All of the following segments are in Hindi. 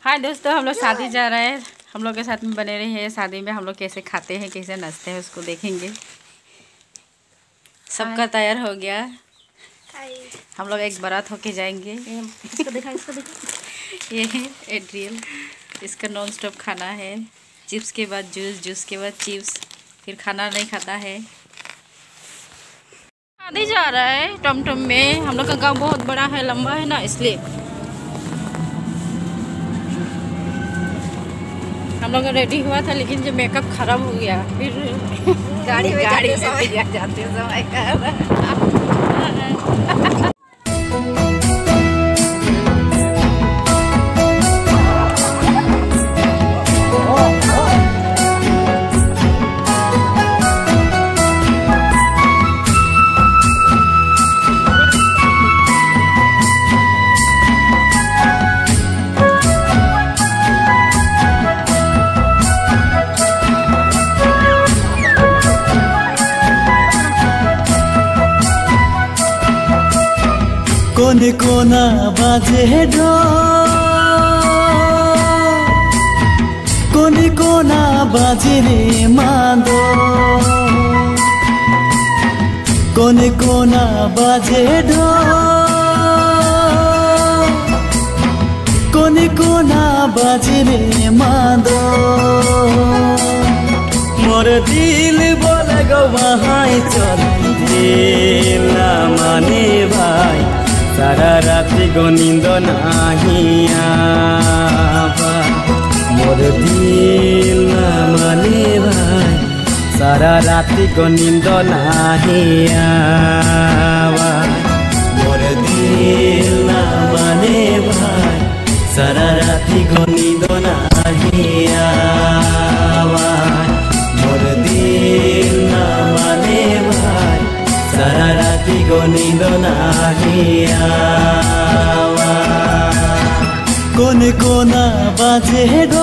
हाँ दोस्तों, हम लोग शादी जा रहे हैं। हम लोग के साथ में बने रहे हैं। शादी में हम लोग कैसे खाते हैं, कैसे नाचते हैं, उसको देखेंगे। सबका तैयार हो गया। हम लोग एक बारात होके जाएंगे। इसको देखा। ये है एड्रियल। इसका नॉन स्टॉप खाना है। चिप्स के बाद जूस, जूस के बाद चिप्स, फिर खाना नहीं खाता है। शादी जा रहा है टमटम में। हम लोग का गांव बहुत बड़ा है, लंबा है ना, इसलिए हम लोग रेडी हुआ था, लेकिन जब मेकअप खराब हो गया फिर गाड़ी में जाते समय कोने कोना बाजे कोने कोना बाजे रे मादो, कोने कोना बाजे कोने कोना बाजे रे मादो। मोर दिल बोले गो वहाँ चल दिल ना माने भाई, सारा राति गो नींद नहीं आवा। मोर दिल ना माने भाई, सारा राति गो नींद नहीं आवा। मोर दिल ना माने भाई, सारा राति गो नींद नहीं आवा। मोर दिल ना माने भाई, सारा राति गो नींद नहीं आवा। कोने कोना बाजे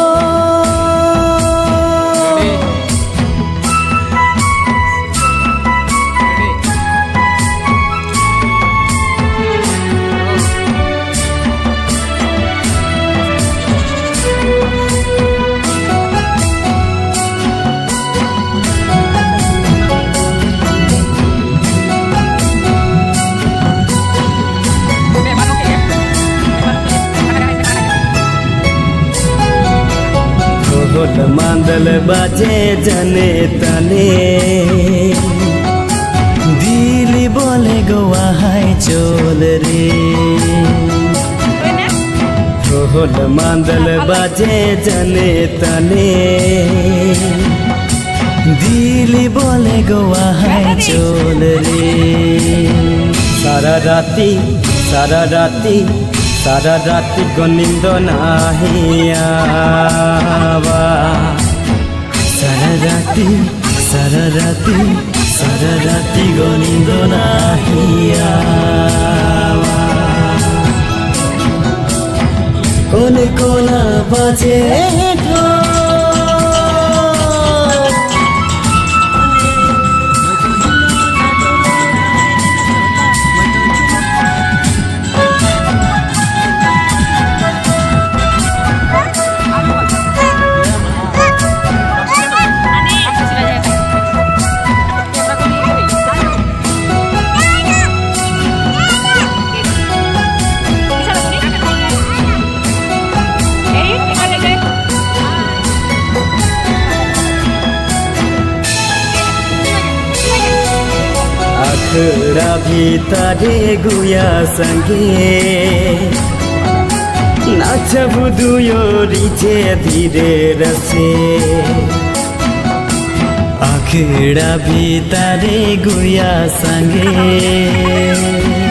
ढोल मांदल बाजे जने तने, दिल बोले गोवा है चोल रे। ढोल मांदल बाजे जने तने, दिल बोले गोवा है चोल रे। सारा राति को नींद नहीं आवा। सारा राति को नींद नहीं आवा। कोने कोना बाजे भीतरे गुया संगे नाचबु दुयोरी जे धीरे रसे। आखड़ा भीतरे गुया संगे